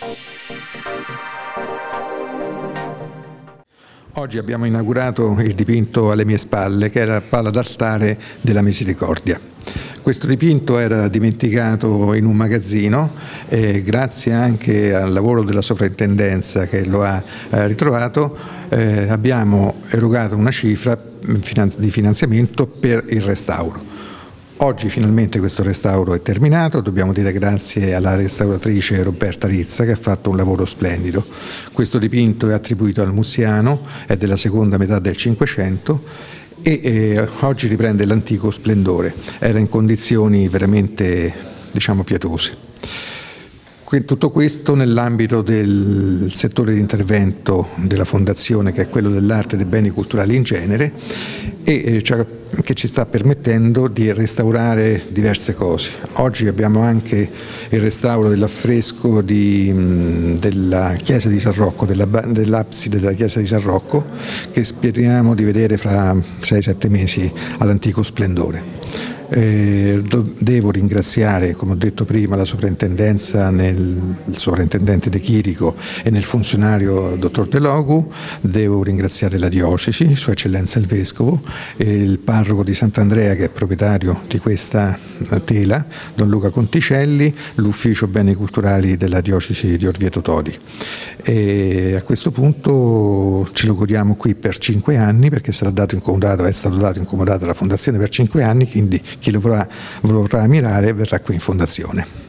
Oggi abbiamo inaugurato il dipinto Alle mie spalle, che era pala d'altare della Misericordia. Questo dipinto era dimenticato in un magazzino e grazie anche al lavoro della sovrintendenza che lo ha ritrovato abbiamo erogato una cifra di finanziamento per il restauro. Oggi finalmente questo restauro è terminato, dobbiamo dire grazie alla restauratrice Roberta Rizza che ha fatto un lavoro splendido. Questo dipinto è attribuito al Muziano, è della seconda metà del Cinquecento e oggi riprende l'antico splendore, era in condizioni veramente, diciamo, pietose. Tutto questo nell'ambito del settore di intervento della Fondazione, che è quello dell'arte e dei beni culturali in genere, e che ci sta permettendo di restaurare diverse cose. Oggi abbiamo anche il restauro dell'affresco della chiesa di San Rocco, dell'abside della chiesa di San Rocco, che speriamo di vedere fra 6-7 mesi all'antico splendore. Devo ringraziare, come ho detto prima, la sovrintendenza, il sovrintendente De Chirico e nel funzionario dottor De Logu, devo ringraziare la diocesi, Sua Eccellenza il Vescovo, e il parroco di Sant'Andrea che è proprietario di questa tela, Don Luca Conticelli, l'ufficio beni culturali della diocesi di Orvieto Todi. E a questo punto ce lo godiamo qui per 5 anni perché è stato dato in comodato alla Fondazione per 5 anni, quindi chi lo vorrà ammirare verrà qui in Fondazione.